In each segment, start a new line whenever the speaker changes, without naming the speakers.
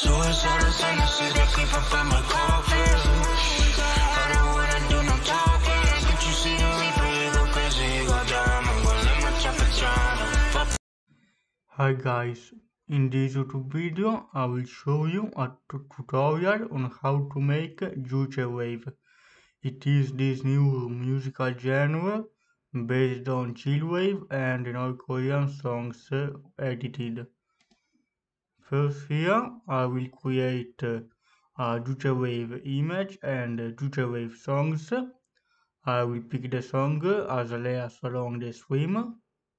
Suicidal tendencies that creep up at my coffin. I don't wanna do no talking. Can't you see the reaper? He go crazy, he go dumb. I'm gonna let my chopper jump.
Hi guys, in this YouTube video I will show you a tutorial on how to make Juchewave. It is this new musical genre based on chillwave and North Korean songs edited. First here I will create a Juchewave image and Juchewave songs. I will pick the song as layers along the stream.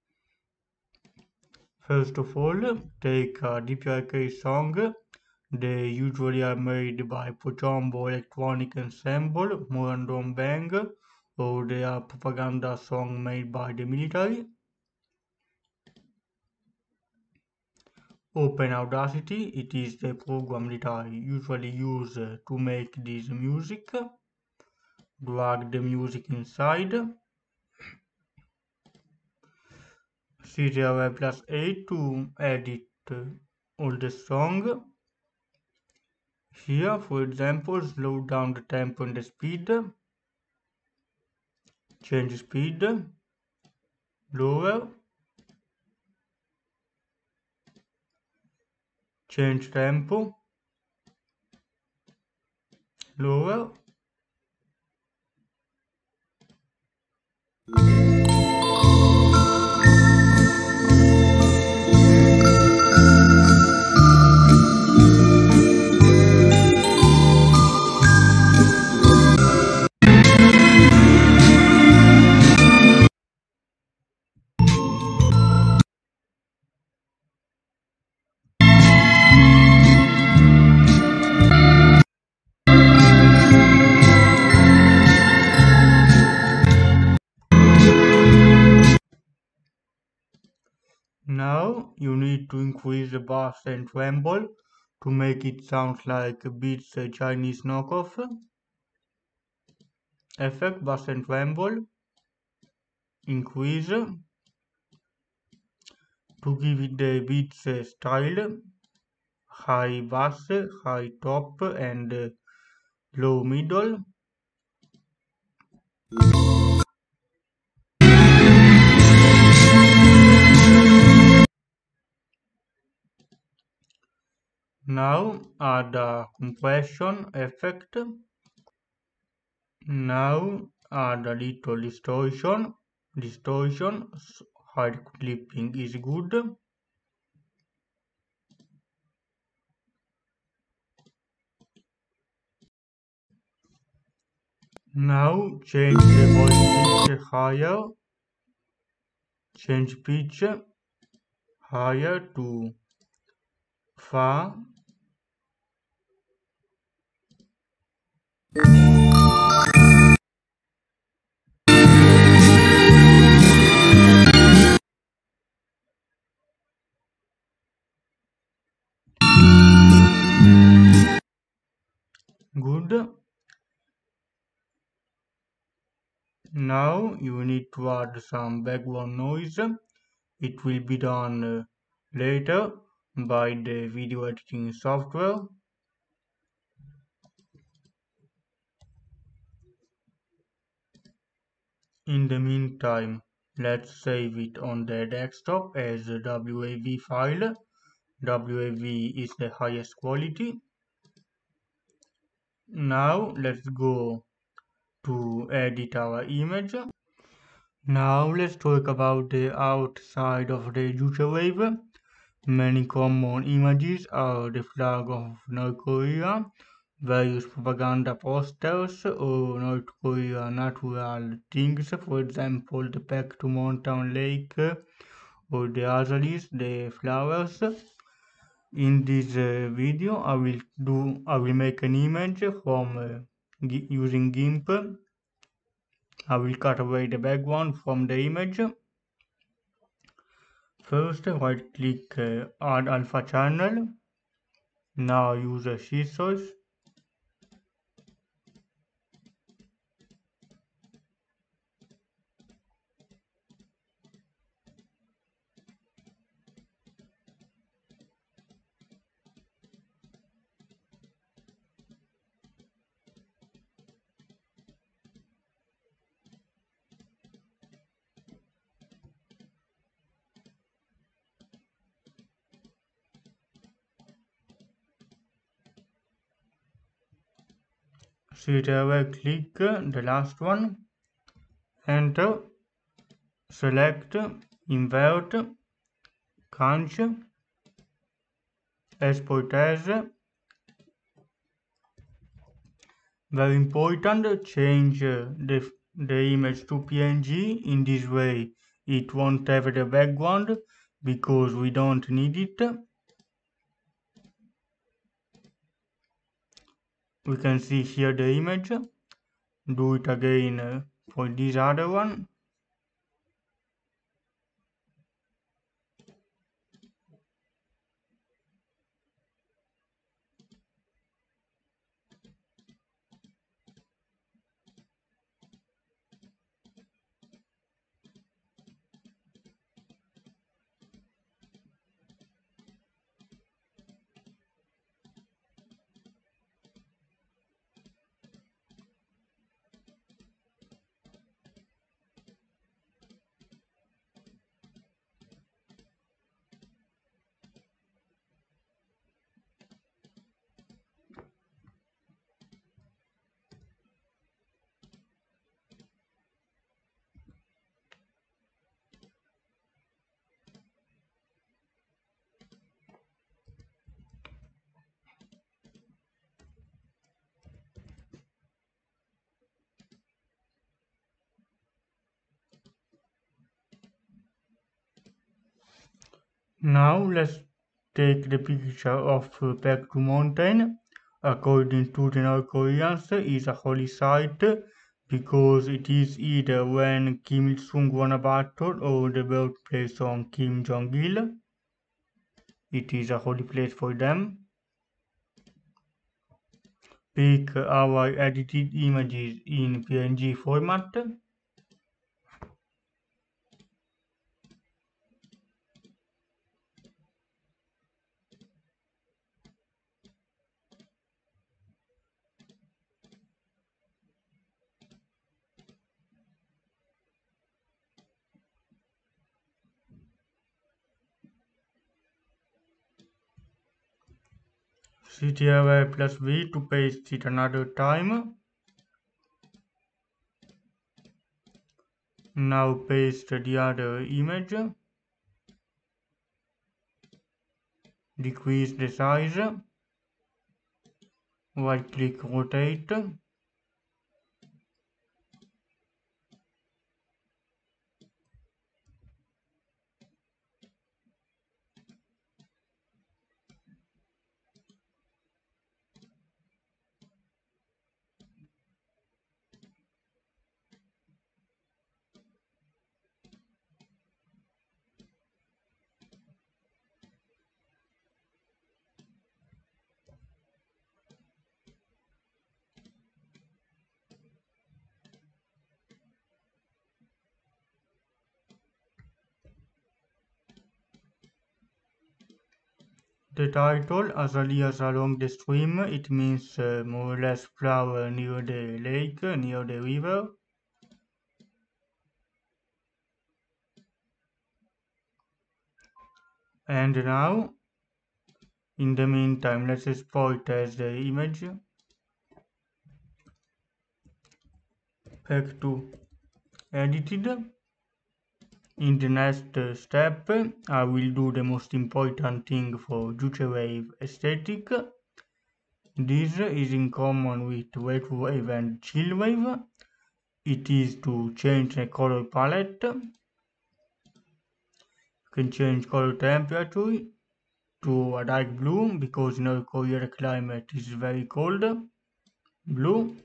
First of all, take a dprk song. They usually are made by Pochambo Electronic Ensemble, Morandom Bang, or they are propaganda song made by the military. Open Audacity, it is the program that I usually use to make this music. Drag the music inside. Ctrl+8 to edit all the song. Here, for example, slow down the tempo and the speed. Change speed. Lower. Change tempo. Lower. Now you need to increase the bass and tremble to make it sound like Beats Chinese knockoff. Effect bass and tremble. Increase to give it the Beats style. High bass, high top and low middle. Now add a compression effect. Now add a little distortion. Hard clipping is good. Now change the voice pitch higher. Change pitch higher to fa. Good. Now you need to add some background noise. It will be done later by the video editing software. In the meantime, let's save it on the desktop as a WAV file. WAV is the highest quality. Now let's go to edit our image. Now let's talk about the outside of the Juchewave. Many common images are the flag of North Korea, various propaganda posters, or North Korea natural things, for example the Paektu mountain lake or the azalis, the flowers. In this video I will make an image from using GIMP. I will cut away the background from the image. First right click add alpha channel. Now use scissors. Straight away click the last one, enter, select, invert, crunch, export as. Very important, change the image to PNG. In this way it won't have the background because we don't need it. We can see here the image. Do it again for this other one. Now let's take the picture of Paektu mountain. According to the North Koreans, is a holy site because it is either when Kim Il-sung won a battle or the birthplace of Kim Jong-il. It is a holy place for them. Pick our edited images in PNG format. Ctrl plus V to paste it another time. Now paste the other image. Decrease the size. Right click rotate. The title, Azaleas along the stream, it means more or less flower near the lake, near the river. And now, in the meantime, let's export as the image. Back to edited. In the next step, I will do the most important thing for Juchewave aesthetic. This is in common with retrowave and chillwave. It is to change the color palette. You can change color temperature to a dark blue because in our Korea climate is very cold. Blue.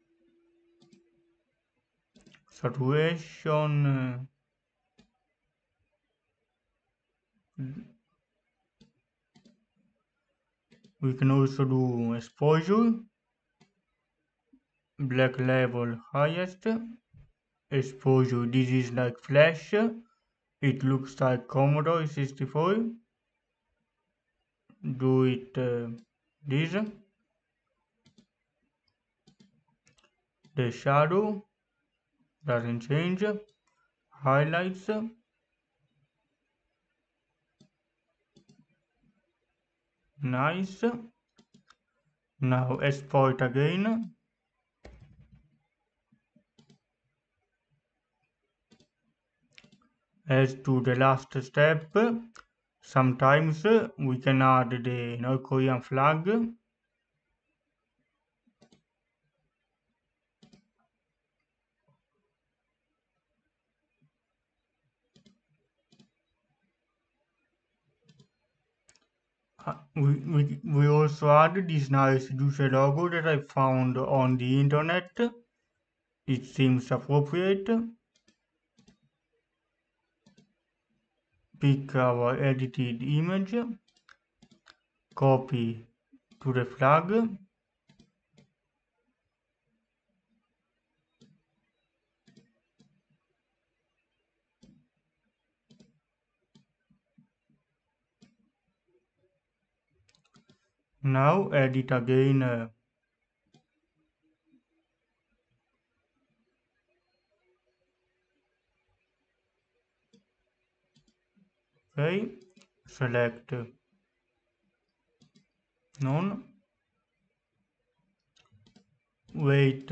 Saturation. We can also do exposure. Black level highest. Exposure. This is like flash. It looks like Commodore 64. Do it this. The shadow doesn't change. Highlights. Nice. Now export again. As to the last step, sometimes we can add the North Korean flag. We also add this nice Juche logo that I found on the internet. It seems appropriate. Pick our edited image, copy to the flag, now edit again. Okay, select none, wait,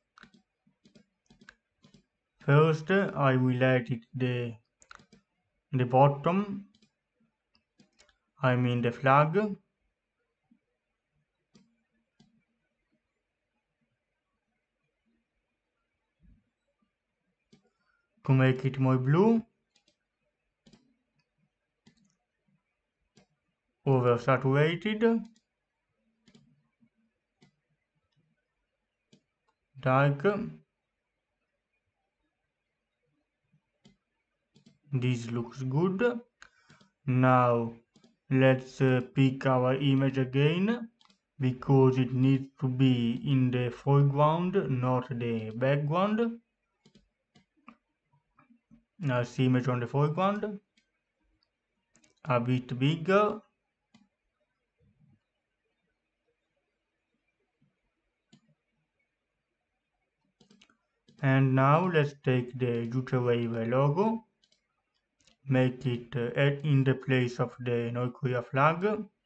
first I will edit the bottom, I mean the flag, to make it more blue, oversaturated, dark. This looks good. Now let's pick our image again, because it needs to be in the foreground, not the background. Nice image on the foreground, a bit bigger. And now let's take the Juchewave logo, make it in the place of the North Korea flag.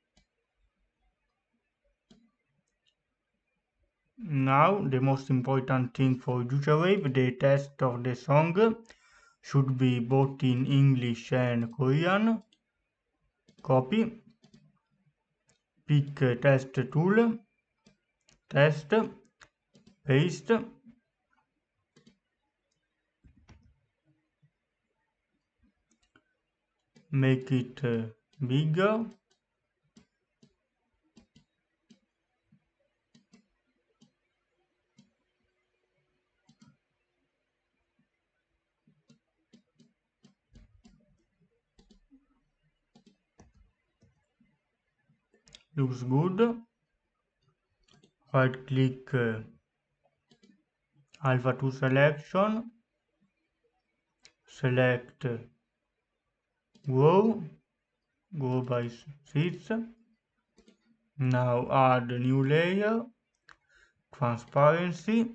Now the most important thing for Juchewave, the text of the song should be both in English and Korean. Copy, pick text tool, text, paste, make it bigger, looks good. Right click Alpha 2 selection, select grow by 6. Now add a new layer, transparency.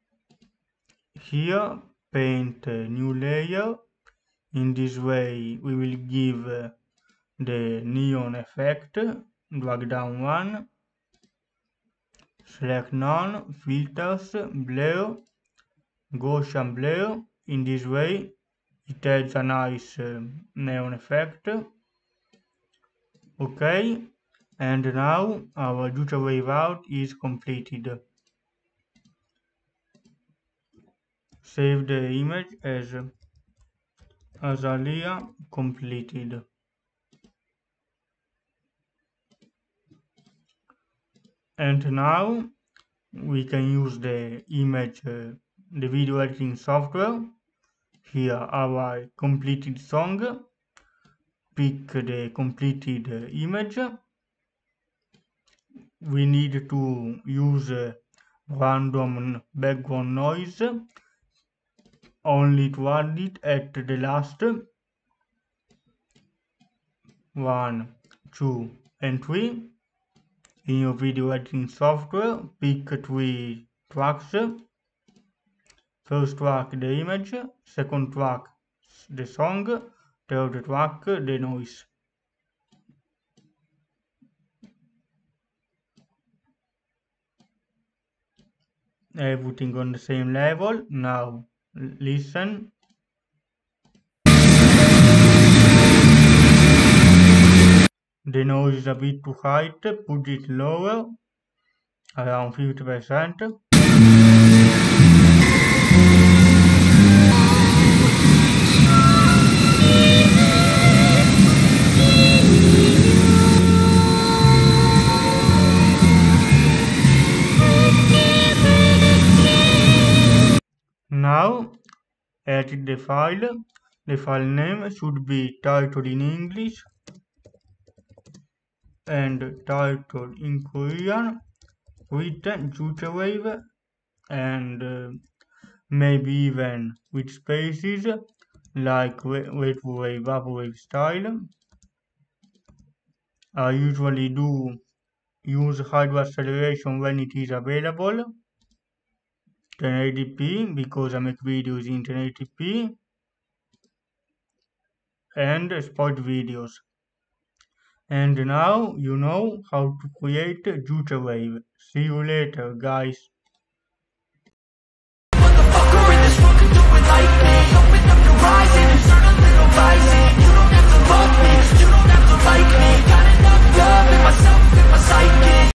Here paint a new layer. In this way we will give the neon effect. Drag down one, select none, filters, blur, Gaussian blur. In this way it adds a nice neon effect. Okay, and now our Juchewave out is completed. Save the image as Azalea completed. And now we can use the image, the video editing software. Here our completed song. Pick the completed image. We need to use random background noise, only to add it at the last. 1, 2, and 3. In your video editing software, pick 3 tracks. First track the image, second track the song, third track the noise. Everything on the same level. Now listen. The noise is a bit too high, put it lower, around 50%. Now, edit the file. The file name should be titled in English and titled in Korean with Juchewave and maybe even with spaces like retrowave, vaporwave style. I usually do use hardware acceleration when it is available. 1080p because I make videos in 1080p and sport videos. And now you know how to create Juchewave. See you later, guys.
Motherfucker in this world can do it like me. Open up your eyes and start a little rising. You don't have to love me, you don't have to like me. Got enough love in myself, in my psyche.